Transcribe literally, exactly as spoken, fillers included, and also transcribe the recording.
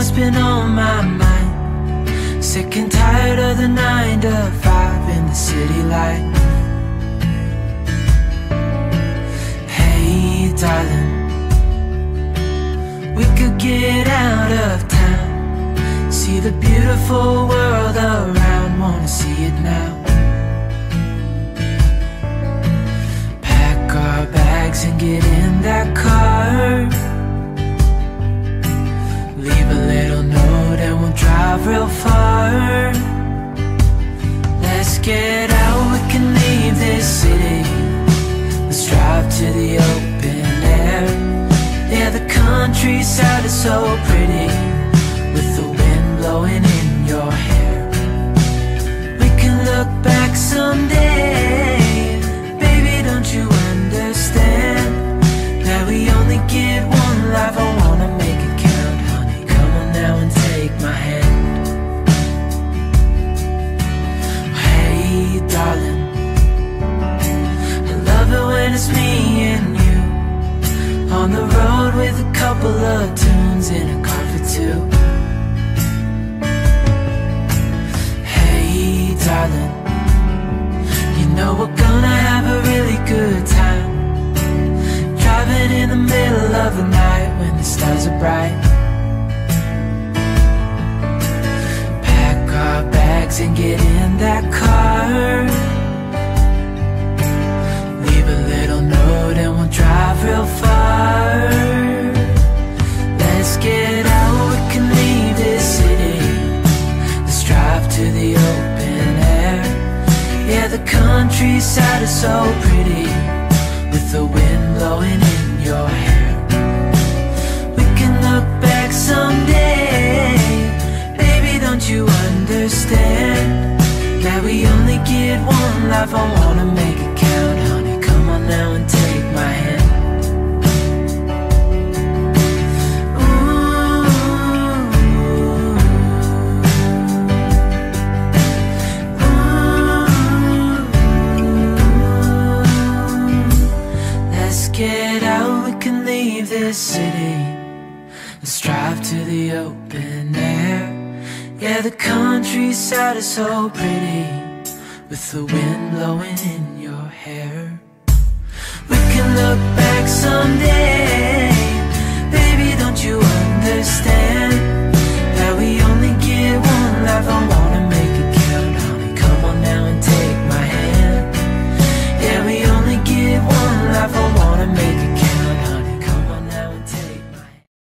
what's been on my mind. Sick and tired of the nine to five in the city light. Hey darling, we could get out of town, see the beautiful world around, wanna see it now. Pack our bags and get in that car, leave a little note and we'll drive real far. Let's get out, we can leave this city. Let's drive to the open air. Yeah, the countryside is so pretty, with the wind blowing in your hair. We can look back someday, baby, don't you understand that we only get one life? I wanna make it count, honey, come on now and take my hand. Hey darling, I love it when it's me and you, on the road with a couple of tunes in a car for two. Hey darling, you know we're gonna have a really good time, driving in the middle of the night when the stars are bright. Pack our bags and get in that car, leave a little note and we'll drive real far. Let's get out, we can leave this city. Let's drive to the open air. Yeah, the countryside is so pretty, with the wind blowing in your hair. We can look back someday, baby, don't you understand that we only get one life? I wanna make it count, honey, come on now and take my hand. Get out, we can leave this city. Let's drive to the open air. Yeah, the countryside is so pretty, with the wind blowing in your hair. We can look back someday,